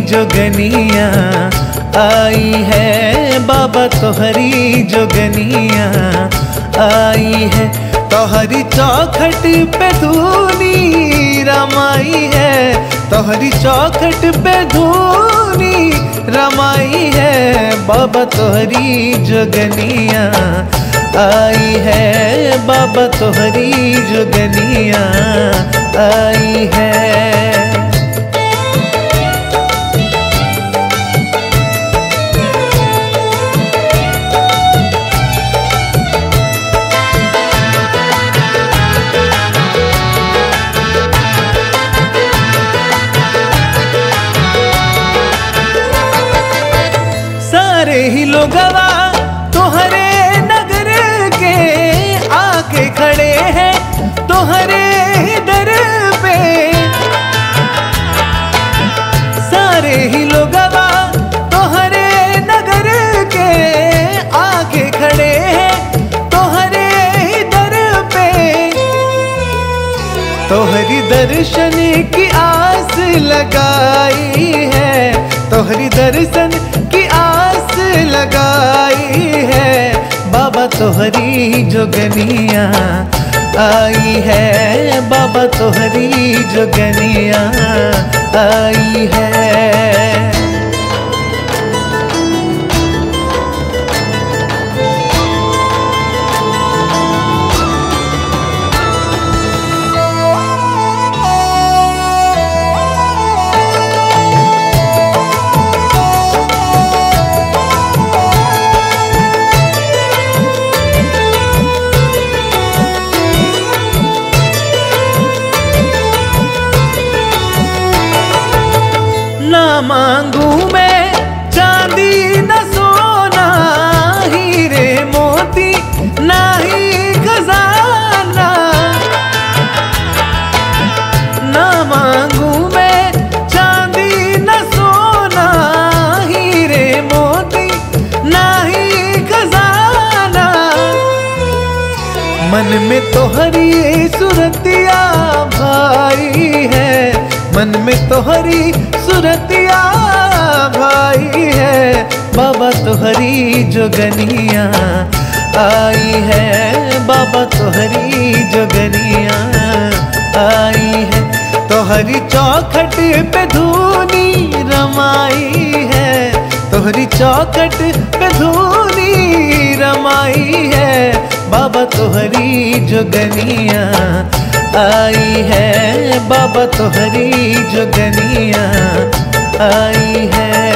जोगनिया आई है बाबा तोहरी जोगनिया आई है। तोहरी चौखट पे धूनी रमाई है, तोहरी चौखट पे धूनी रमाई है। बाबा तोहरी जोगनिया आई है, बाबा तोहरी जोगनिया आई है। सारे ही लोगवा तोहरे नगर के आके खड़े हैं तोहरे दर पे। सारे ही लोगवा तोहरे नगर के आके खड़े हैं तोहरे दर पे। तोहरी दर्शन की आस लगाई है, तोहरी दर्शन की आस लगाई है। बाबा तोहरी जोगनिया आई है, बाबा तोहरी जोगनिया आई है। ना मांगू मैं चांदी न सोना, हीरे मोती ना ही खजाना। ना मांगू मैं चांदी न सोना, हीरे मोती ना ही खजाना। मन में तोहरी सुरतिया भाई है, मन में तोहरी सुरतिया भाई है। बाबा तोहरी जोगनिया आई है, बाबा तोहरी जोगनिया आई है। तोहरी चौखट पे धूनी रमाई है, तोहरी चौखट पे धूनी रमाई है। बाबा तोहरी जोगनिया आई है, बाबा तोहरी जोगनिया आई है।